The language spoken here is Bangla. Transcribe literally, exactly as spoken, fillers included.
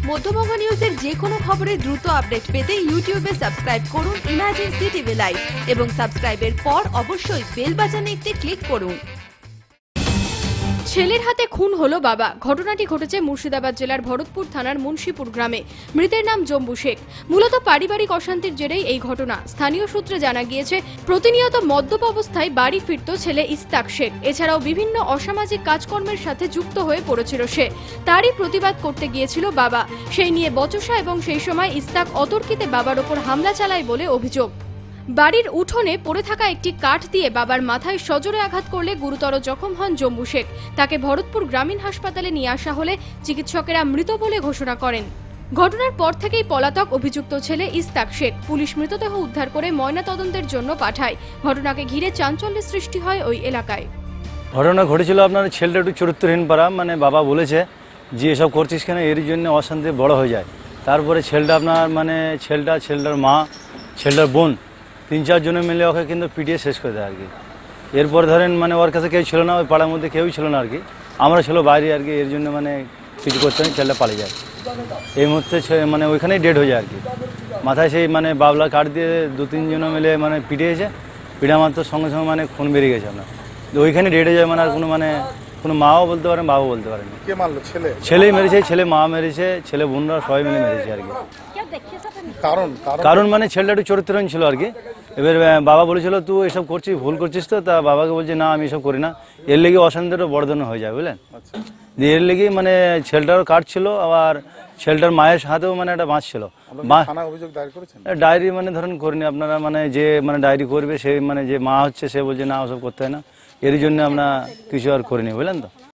মধ্যবঙ্গ নিউজের যে কোনো খবরের দ্রুত আপডেট পেতে ইউটিউবে সাবস্ক্রাইব করুন ইমার্জেন্সি টিভি লাইভ এবং সাবস্ক্রাইবের পর অবশ্যই বেল বাটনে একটি ক্লিক করুন। ছেলের হাতে খুন হলো বাবা। ঘটনাটি ঘটেছে মুর্শিদাবাদ জেলার ভরতপুর থানার মুন্সিপুর গ্রামে। মৃতের নাম জম্বু শেখ। মূলত পারিবারিক অশান্তির জেরেই এই ঘটনা। স্থানীয় সূত্রে জানা গিয়েছে, প্রতিনিয়ত মদ্যপ অবস্থায় বাড়ি ফিরত ছেলে ইস্তাক শেখ। এছাড়াও বিভিন্ন অসামাজিক কাজকর্মের সাথে যুক্ত হয়ে পড়েছিল সে। তারই প্রতিবাদ করতে গিয়েছিল বাবা। সেই নিয়ে বচসা এবং সেই সময় ইস্তাক অতর্কিতে বাবার ওপর হামলা চালায় বলে অভিযোগ। বাড়ির উঠোনে পড়ে থাকা একটি কাঠ দিয়ে বাবার মাথায় সজোরে আঘাত করলে গুরুতর জখম হন জম্বু শেখ। তাকে ভরতপুর গ্রামীণ হাসপাতালে নিয়ে আসা হলে চিকিৎসকেরা মৃত বলে ঘোষণা করেন। ঘটনার পর থেকেই পলাতক অভিযুক্ত ছেলে ইস্তাক শেখ। পুলিশ মৃতদেহ উদ্ধার করে ময়নাতদন্তের জন্য পাঠায়। ঘটনাকে ঘিরে চাঞ্চল্যের সৃষ্টি হয় ওই এলাকায়। ঘটনা ঘটেছিল আপনার ছেলেটা একটু চরিত্রহীন পারা, মানে বাবা বলেছে যে এসব করছিস কেন, এর জন্য অশান্তি বড় হয়ে যায়। তারপরে ছেলেটা আপনার মানে ছেলেটা ছেলেটার মা ছেলেটার বোন তিন চারজনে মিলে ওকে কিন্তু পিটিয়ে শেষ করে দেয় আর কি। এরপর ধরেন মানে ওর কাছে কেউ ছিল না, ওই পাড়ার মধ্যে কেউই ছিল না আর কি। আমরা ছিল বাইরে আর কি, এর জন্য মানে কিছু করতে না, ছেলেটা পালিয়ে যায়। এই মুহূর্তে মানে ওইখানেই ডেড হয়ে যায় আর কি। মাথায় সেই মানে বাবলা কাঠ দিয়ে দু তিনজনে মিলে মানে পিটিয়েছে। পিঠা মাত্র সঙ্গে সঙ্গে মানে খুন বেরিয়ে গেছে আপনার। ওইখানে ডেড হয়ে যায়, মানে আর কোনো মানে কোনো মাও বলতে পারেন, বাবাও বলতে পারেন। কে মারলো? ছেলে ছেলেই মেরেছে, ছেলে মা মেরেছে, ছেলে বোনরা সবাই মিলে মেরেছে আর কি। কারণ কারণ মানে ছেলেটা একটু চরিত্রহীন ছিল আর কি। এবার বাবা বলেছিল তুই এসব করছিস, ভুল করছিস তো। তা বাবাকে বলছে না আমি এসব করি না। এর লেগে অশান্তিটা বড় হয়ে যায় বুঝলেন। দিয়ে এর লেগে মানে ছেলেটারও কাঠ ছিল, আবার ছেলেটার মায়ের হাতেও মানে একটা বাঁশ ছিল। ডায়েরি মানে ধরেন করিনি আপনারা, মানে যে মানে ডায়েরি করবে সে মানে যে মা হচ্ছে সে বলছে না ওসব করতে হয় না, এর জন্য আমরা কিছু আর করিনি বুঝলেন তো।